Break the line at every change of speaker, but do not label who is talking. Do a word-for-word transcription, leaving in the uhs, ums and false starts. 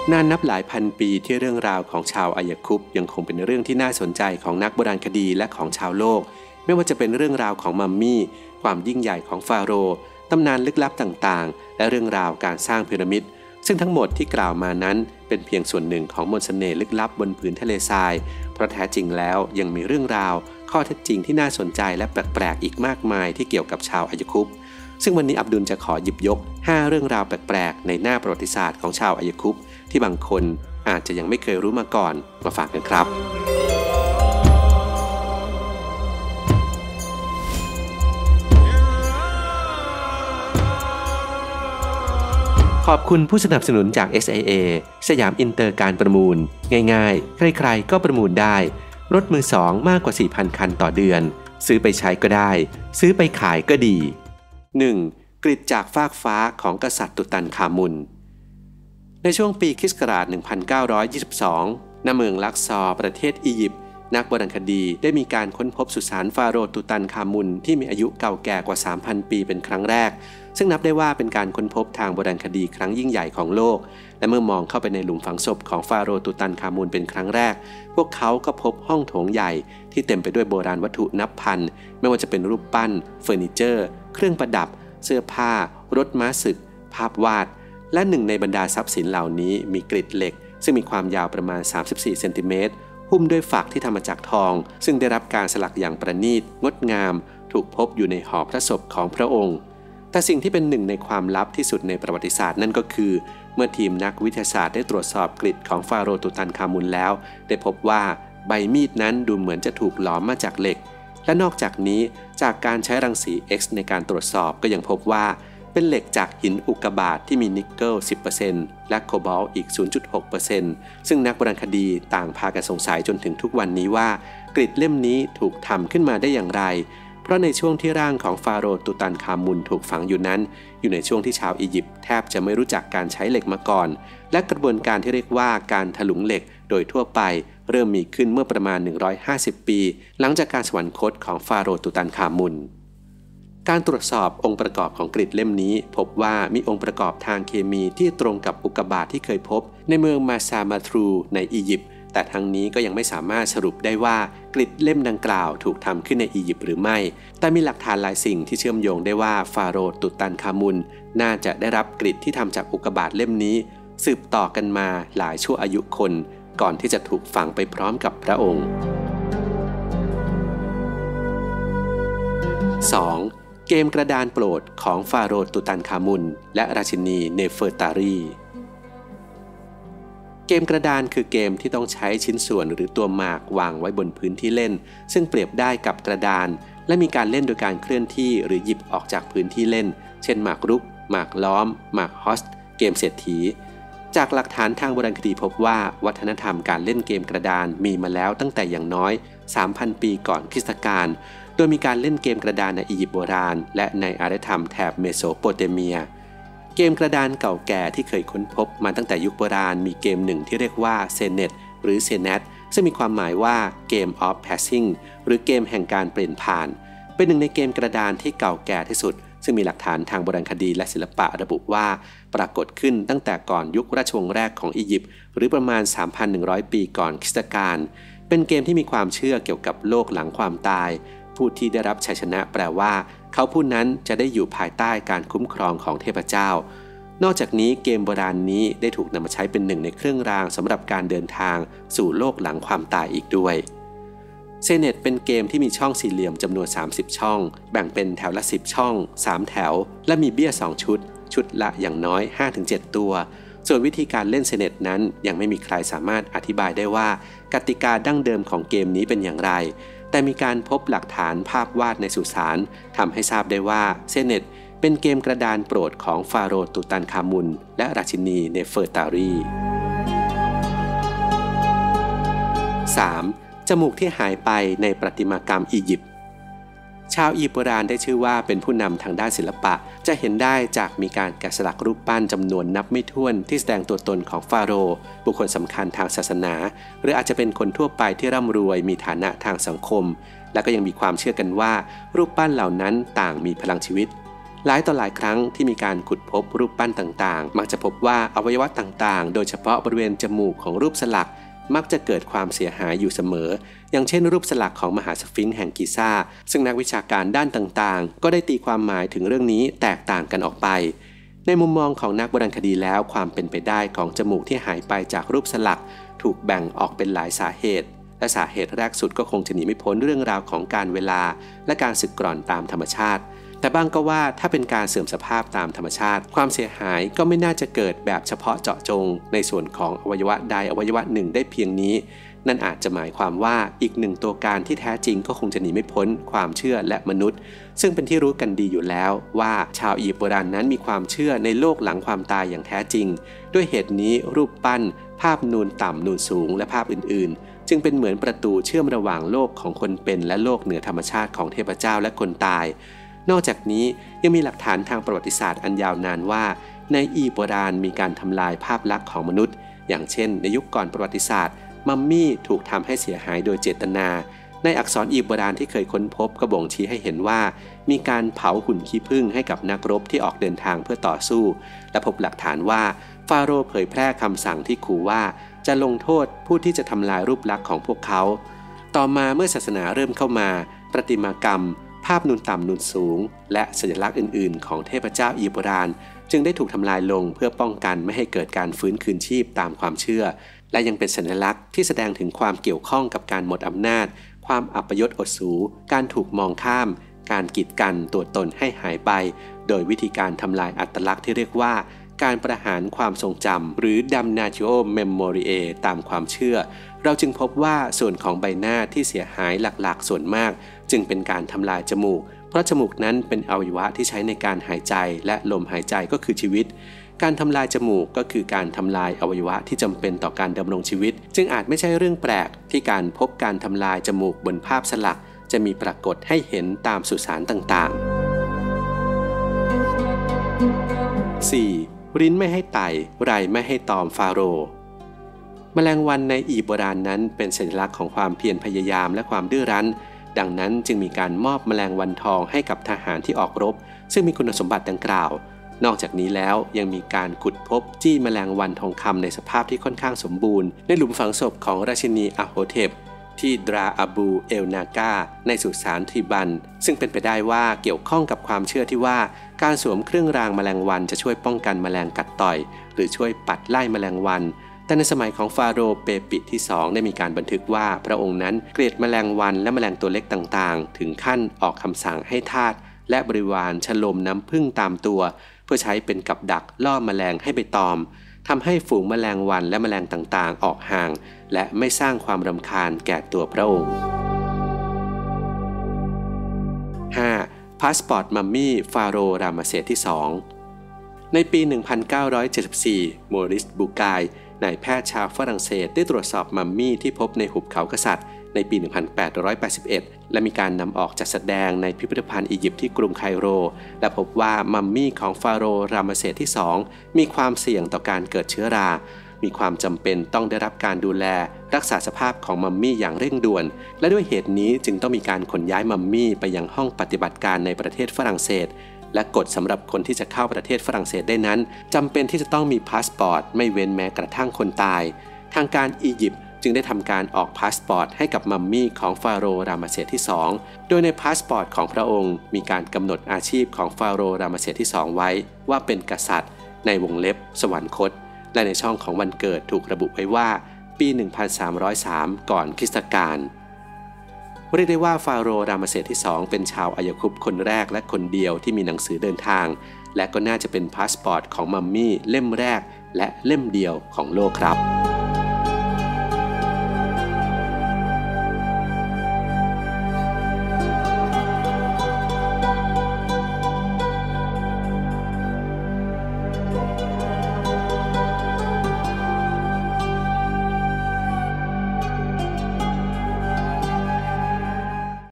นานนับหลายพันปีที่เรื่องราวของชาวอายาคุปยังคงเป็นเรื่องที่น่าสนใจของนักโบราณคดีและของชาวโลกไม่ว่าจะเป็นเรื่องราวของมัมมี่ความยิ่งใหญ่ของฟาโรห์ตำนานลึกลับต่างๆและเรื่องราวการสร้างพีระมิดซึ่งทั้งหมดที่กล่าวมานั้นเป็นเพียงส่วนหนึ่งของมนต์เสน่ห์ลึกลับบนผืนทะเลทรายเพราะแท้จริงแล้วยังมีเรื่องราวข้อเท็จจริงที่น่าสนใจและแปลกๆอีกมากมายที่เกี่ยวกับชาวอายาคุปซึ่งวันนี้อับดุลจะขอหยิบยกห้าเรื่องราวแปลกๆในหน้าประวัติศาสตร์ของชาวอายาคุปที่บางคนอาจจะยังไม่เคยรู้มาก่อนมาฝากกันครับขอบคุณผู้สนับสนุนจาก เอส ไอ เอ สยามอินเตอร์การประมูลง่ายๆใครๆก็ประมูลได้รถมือสองมากกว่า สี่พัน คันต่อเดือนซื้อไปใช้ก็ได้ซื้อไปขายก็ดี หนึ่ง. กฤษจากฟากฟ้าของกษัตริย์ตุตันคามุนในช่วงปีคริสต์ศักราช หนึ่งพันเก้าร้อยยี่สิบสอง ณ เมืองลักซอร์ประเทศอียิปต์นักโบราณคดีได้มีการค้นพบสุสานฟาโรห์ตุตันคามุนที่มีอายุเก่าแก่กว่า สามพัน ปีเป็นครั้งแรกซึ่งนับได้ว่าเป็นการค้นพบทางโบราณคดีครั้งยิ่งใหญ่ของโลกและเมื่อมองเข้าไปในหลุมฝังศพของฟาโรห์ตุตันคามุนเป็นครั้งแรกพวกเขาก็พบห้องโถงใหญ่ที่เต็มไปด้วยโบราณวัตถุนับพันไม่ว่าจะเป็นรูปปั้นเฟอร์นิเจอร์เครื่องประดับเสื้อผ้ารถม้าศึกภาพวาดและหนึ่งในบรรดาทรัพย์สินเหล่านี้มีกริดเหล็กซึ่งมีความยาวประมาณสามสิบสี่เซนติเมตรหุ้มด้วยฝักที่ทำมาจากทองซึ่งได้รับการสลักอย่างประณีตงดงามถูกพบอยู่ในหอพระศพของพระองค์แต่สิ่งที่เป็นหนึ่งในความลับที่สุดในประวัติศาสตร์นั่นก็คือเมื่อทีมนักวิทยาศาสตร์ได้ตรวจสอบกริดของฟาโรห์ตุตันคามุนแล้วได้พบว่าใบมีดนั้นดูเหมือนจะถูกหลอมมาจากเหล็กและนอกจากนี้จากการใช้รังสี X ในการตรวจสอบก็ยังพบว่าเป็นเหล็กจากหินอุกกาบาตที่มีนิกเกิล สิบเปอร์เซ็นต์ และโคบอลต์อีก ศูนย์จุดหกเปอร์เซ็นต์ ซึ่งนักโบราณคดีต่างพากันสงสัยจนถึงทุกวันนี้ว่ากริดเล่มนี้ถูกทำขึ้นมาได้อย่างไรเพราะในช่วงที่ร่างของฟาโรห์ตุตันคามุนถูกฝังอยู่นั้นอยู่ในช่วงที่ชาวอียิปต์แทบจะไม่รู้จักการใช้เหล็กมาก่อนและกระบวนการที่เรียกว่าการถลุงเหล็กโดยทั่วไปเริ่มมีขึ้นเมื่อประมาณหนึ่งร้อยห้าสิบปีหลังจากการสวรรคตของฟาโรห์ตุตันคามุนการตรวจสอบองค์ประกอบของกริดเล่มนี้พบว่ามีองค์ประกอบทางเคมีที่ตรงกับอุกกาบาตที่เคยพบในเมืองมาซามาทรูในอียิปต์แต่ทั้งนี้ก็ยังไม่สามารถสรุปได้ว่ากริดเล่มดังกล่าวถูกทำขึ้นในอียิปต์หรือไม่แต่มีหลักฐานหลายสิ่งที่เชื่อมโยงได้ว่าฟาโรห์ตุตันคามุนน่าจะได้รับกริดที่ทำจากอุกกาบาตเล่มนี้สืบต่อกันมาหลายชั่วอายุคนก่อนที่จะถูกฝังไปพร้อมกับพระองค์ สอง. เกมกระดานโปรดของฟาโรห์ตุตันคามุนและราชินีเนเฟอร์ตารีเกมกระดานคือเกมที่ต้องใช้ชิ้นส่วนหรือตัวหมากวางไว้บนพื้นที่เล่นซึ่งเปรียบได้กับกระดานและมีการเล่นโดยการเคลื่อนที่หรือหยิบออกจากพื้นที่เล่นเช่นหมากรุกหมากล้อมหมากฮอสเกมเศรษฐีจากหลักฐานทางโบราณคดีพบว่าวัฒนธรรมการเล่นเกมกระดานมีมาแล้วตั้งแต่อย่างน้อย สามพัน ปีก่อนคริสตกาลโดยมีการเล่นเกมกระดานในอียิปต์โบราณและในอารยธรรมแถบเมโสโปเตเมียเกมกระดานเก่าแก่ที่เคยค้นพบมาตั้งแต่ยุคโบราณมีเกมหนึ่งที่เรียกว่าเซเนตหรือเซเนตซึ่งมีความหมายว่าเกม of passing หรือเกมแห่งการเปลี่ยนผ่านเป็นหนึ่งในเกมกระดานที่เก่าแก่ที่สุดซึ่งมีหลักฐานทางโบราณคดีและศิลปะระบุว่าปรากฏขึ้นตั้งแต่ก่อนยุคราชวงศ์แรกของอียิปต์หรือประมาณ สามพันหนึ่งร้อย ปีก่อนคริสตกาลเป็นเกมที่มีความเชื่อเกี่ยวกับโลกหลังความตายผู้ที่ได้รับชัยชนะแปลว่าเขาผู้นั้นจะได้อยู่ภายใต้การคุ้มครองของเทพเจ้านอกจากนี้เกมโบราณนี้ได้ถูกนำมาใช้เป็นหนึ่งในเครื่องรางสำหรับการเดินทางสู่โลกหลังความตายอีกด้วยเซเนตเป็นเกมที่มีช่องสี่เหลี่ยมจำนวนสามสิบช่องแบ่งเป็นแถวละสิบช่องสามแถวและมีเบี้ยสองชุดชุดละอย่างน้อย ห้าถึงเจ็ด ตัวส่วนวิธีการเล่นเซเนตนั้นยังไม่มีใครสามารถอธิบายได้ว่ากติกาดั้งเดิมของเกมนี้เป็นอย่างไรแต่มีการพบหลักฐานภาพวาดในสุสานทำให้ทราบได้ว่าเซเนตเป็นเกมกระดานโปรดของฟาโรห์ตุตันคามุนและราชินีเนเฟอร์ตารี สาม. จมูกที่หายไปในประติมากรรมอียิปต์ชาวอียิปต์โบราณได้ชื่อว่าเป็นผู้นำทางด้านศิลปะจะเห็นได้จากมีการแกะสลักรูปปั้นจำนวนนับไม่ถ้วนที่แสดงตัวตนของฟาโรห์บุคคลสำคัญทางศาสนาหรืออาจจะเป็นคนทั่วไปที่ร่ำรวยมีฐานะทางสังคมและก็ยังมีความเชื่อกันว่ารูปปั้นเหล่านั้นต่างมีพลังชีวิตหลายต่อหลายครั้งที่มีการขุดพบรูปปั้นต่างๆมักจะพบว่าอวัยวะต่างๆโดยเฉพาะบริเวณจมูกของรูปสลักมักจะเกิดความเสียหายอยู่เสมออย่างเช่นรูปสลักของมหาสฟิงค์แห่งกิซ่าซึ่งนักวิชาการด้านต่างๆก็ได้ตีความหมายถึงเรื่องนี้แตกต่างกันออกไปในมุมมองของนักโบราณคดีแล้วความเป็นไปได้ของจมูกที่หายไปจากรูปสลักถูกแบ่งออกเป็นหลายสาเหตุและสาเหตุแรกสุดก็คงจะหนีไม่พ้นเรื่องราวของการเวลาและการสึกกร่อนตามธรรมชาติแต่บ้างก็ว่าถ้าเป็นการเสื่อมสภาพตามธรรมชาติความเสียหายก็ไม่น่าจะเกิดแบบเฉพาะเจาะจงในส่วนของอวัยวะใดอวัยวะหนึ่งได้เพียงนี้นั่นอาจจะหมายความว่าอีกหนึ่งตัวการที่แท้จริงก็คงจะหนีไม่พ้นความเชื่อและมนุษย์ซึ่งเป็นที่รู้กันดีอยู่แล้วว่าชาวอียิปต์โบราณนั้นมีความเชื่อในโลกหลังความตายอย่างแท้จริงด้วยเหตุนี้รูปปั้นภาพนูนต่ำนูนสูงและภาพอื่นๆจึงเป็นเหมือนประตูเชื่อมระหว่างโลกของคนเป็นและโลกเหนือธรรมชาติของเทพเจ้าและคนตายนอกจากนี้ยังมีหลักฐานทางประวัติศาสตร์อันยาวนานว่าในอียิปต์โบราณมีการทำลายภาพลักษณ์ของมนุษย์อย่างเช่นในยุคก่อนประวัติศาสตร์มัมมี่ถูกทำให้เสียหายโดยเจตนาในอักษรอียิปต์โบราณที่เคยค้นพบก็บ่งชี้ให้เห็นว่ามีการเผาหุ่นขี้ผึ้งให้กับนักรบที่ออกเดินทางเพื่อต่อสู้และพบหลักฐานว่าฟาโรห์เผยแพร่คำสั่งที่ขู่ว่าจะลงโทษผู้ที่จะทำลายรูปลักษณ์ของพวกเขาต่อมาเมื่อศาสนาเริ่มเข้ามาประติมากรรมภาพนูนต่ำนูนสูงและสัญลักษณ์อื่นๆของเทพเจ้าอียิปต์โบราณจึงได้ถูกทำลายลงเพื่อป้องกันไม่ให้เกิดการฟื้นคืนชีพตามความเชื่อและยังเป็นสัญลักษณ์ที่แสดงถึงความเกี่ยวข้องกับการหมดอำนาจความอัปยศอดสูการถูกมองข้ามการกีดกันตัวตนให้หายไปโดยวิธีการทำลายอัตลักษณ์ที่เรียกว่าการประหารความทรงจำหรือ damnatio memoriae ตามความเชื่อเราจึงพบว่าส่วนของใบหน้าที่เสียหายหลักๆส่วนมากจึงเป็นการทำลายจมูกเพราะจมูกนั้นเป็นอวัยวะที่ใช้ในการหายใจและลมหายใจก็คือชีวิตการทำลายจมูกก็คือการทำลายอวัยวะที่จำเป็นต่อการดำรงชีวิตจึงอาจไม่ใช่เรื่องแปลกที่การพบการทำลายจมูกบนภาพสลักจะมีปรากฏให้เห็นตามสุสานต่างๆ สี่. ริ้นไม่ให้ไต่ไรไม่ให้ตอมฟาโรห์แมลงวันในอียิปต์โบราณนั้นเป็นสัญลักษณ์ของความเพียรพยายามและความดื้อรั้นดังนั้นจึงมีการมอบแมลงวันทองให้กับทหารที่ออกรบซึ่งมีคุณสมบัติดังกล่าวนอกจากนี้แล้วยังมีการขุดพบจี้แมลงวันทองคำในสภาพที่ค่อนข้างสมบูรณ์ในหลุมฝังศพของราชินีอาโฮเทปที่ดราอาบูเอลนากาในสุสานทริบันซึ่งเป็นไปได้ว่าเกี่ยวข้องกับความเชื่อที่ว่าการสวมเครื่องรางแมลงวันจะช่วยป้องกันแมลงกัดต่อยหรือช่วยปัดไล่แมลงวันแต่ในสมัยของฟาโรห์เปปิที่สองได้มีการบันทึกว่าพระองค์นั้นเกลียดแมลงวันและแมลงตัวเล็กต่างๆถึงขั้นออกคำสั่งให้ทาสและบริวารฉลมน้ำผึ้งตามตัวเพื่อใช้เป็นกับดักล่อแมลงให้ไปตอมทำให้ฝูงแมลงวันและแมลงต่างๆออกห่างและไม่สร้างความรำคาญแก่ตัวพระองค์ ห้า. พาสปอร์ตมัมมี่ฟาโรห์รามเสสที่สองในปี หนึ่งพันเก้าร้อยเจ็ดสิบสี่ โมริส บูกายนายแพทย์ชาวฝรั่งเศสได้ตรวจสอบมัมมี่ที่พบในหุบเขากษัตริย์ในปี หนึ่งพันแปดร้อยแปดสิบเอ็ด และมีการนำออกจัดแสดงในพิพิธภัณฑ์อียิปต์ที่กรุงไคโรและพบว่ามัมมี่ของฟาโรห์รามเสสที่สองมีความเสี่ยงต่อการเกิดเชื้อรามีความจำเป็นต้องได้รับการดูแลรักษาสภาพของมัมมี่อย่างเร่งด่วนและด้วยเหตุนี้จึงต้องมีการขนย้ายมัมมี่ไปยังห้องปฏิบัติการในประเทศฝรั่งเศสและกฎสำหรับคนที่จะเข้าประเทศฝรั่งเศสได้นั้นจำเป็นที่จะต้องมีพาสปอร์ตไม่เว้นแม้กระทั่งคนตายทางการอียิปต์จึงได้ทำการออกพาสปอร์ตให้กับมัมมี่ของฟาโรห์รามเสสที่สองโดยในพาสปอร์ตของพระองค์มีการกำหนดอาชีพของฟาโรห์รามเสสที่สองไว้ว่าเป็นกษัตริย์ในวงเล็บสวรรคตและในช่องของวันเกิดถูกระบุไว้ว่าปี หนึ่งพันสามร้อยสาม ก่อนคริสตกาลเรียกได้ว่าฟาโรห์รามเสสที่สองเป็นชาวอัยคุปคนแรกและคนเดียวที่มีหนังสือเดินทางและก็น่าจะเป็นพาสปอร์ตของมัมมี่เล่มแรกและเล่มเดียวของโลกครับ